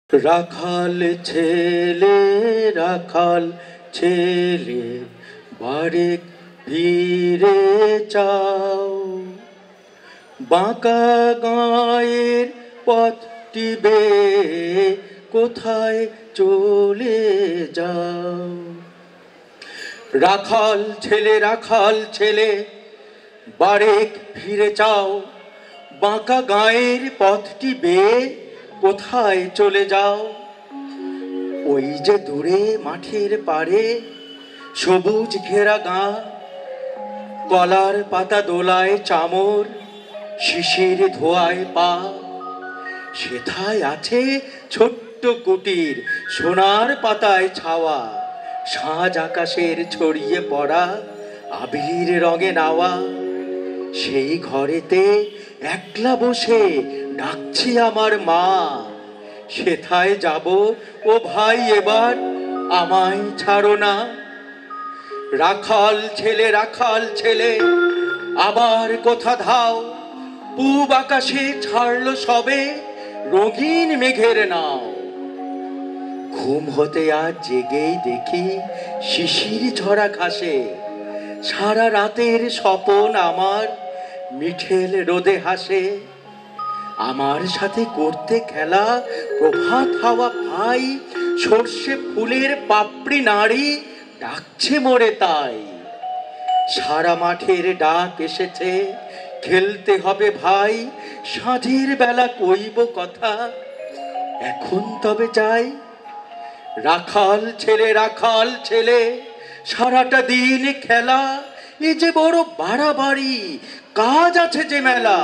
রাখাল ছেলে রাখাল ছেলে বাড়ি ফিরে চাও, বাঁকা গায়ের পথটি বেয়ে কোথায় চলে যাও। রাখাল ছেলে বারেক ফিরে চাও, বাঁকা গায়ের পথটি বেয়ে কোথায় চলে যাও। ওই যে দূরে মাঠের পাড়ে সবুজ ঘেরা গাঁ, কলার পাতা দোলায় চামর, শিশির ধোয়ায় পা। সেথায় আছে ছোট্ট কুটির, সোনার পাতায় ছাওয়া, সাজ আকাশের ছড়িয়ে পড়া আবির রঙে নাওয়া। সেই ঘরেতে একলা বসে ডাকছি আমার মা, সেথায় যাব ও ভাই এবার আমায় ছাড়ো না। রাখাল ছেলে আবার কোথা ধাও, পূব আকাশে ছাড়লো সবে রঙিন মেঘের নাও। ঘুম হতে আজ জেগেই দেখি শিশির ঝরা ঘাসে, সারা রাতের স্বপন আমার মিঠেল রোদে হাসে। আমার সাথে করতে খেলা প্রভাত হাওয়া ভাই, সর্ষে ফুলের পাপড়ি নাড়ি ডাকছে মোরে তাই। সারা মাঠের ডাক এসেছে, খেলতে হবে ভাই, সাঁঝের বেলা কইব কথা, এখন তবে যাই। রাখাল ছেলে সারাটা দিন খেলা, এ যে বড় বাড়াবাড়ি, কাজ আছে যে মেলা।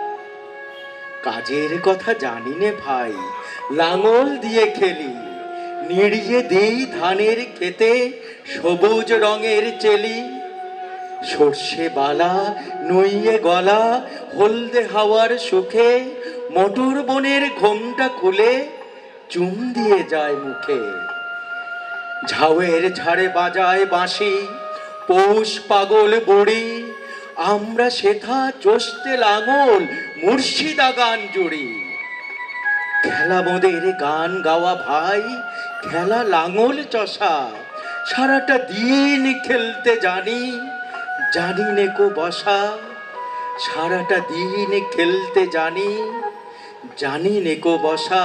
কাজের কথা জানি নে ভাই, লাঙল দিয়ে খেলি, নিড়িয়ে দেই ধানের খেতে সবুজ রঙের চেলি। সর্ষে বালা নইয়ে গলা হলদে হাওয়ার সুখে, মোটর বনের ঘোমটা খুলে চুম দিয়ে যায় মুখে। ঝাউয়ের ঝাড়ে বাজায় বাঁশি পৌষ পাগল বুড়ি, আমরা সেথা চষতে লাঙল মুর্শিদা গান জুড়ি। খেলা মোদের গান গাওয়া ভাই, খেলা লাঙল চষা, সারাটা দিন খেলতে জানি নেকো বসা। সারাটা দিন খেলতে জানি নেকো বসা।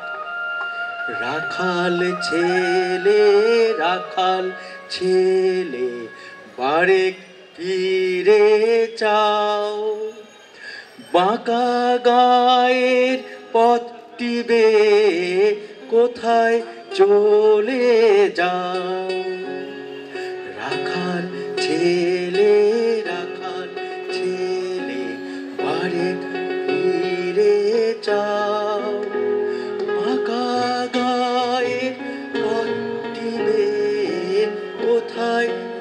রাখাল ছেলে বারেক ফিরে চাও, বাঁকা গায়ের পথটি বেয়ে কোথায় চলে যাও। রাখাল ছেলে বারেক ফিরে চাও, বাঁকা গায়ের পথটি বেয়ে কোথায়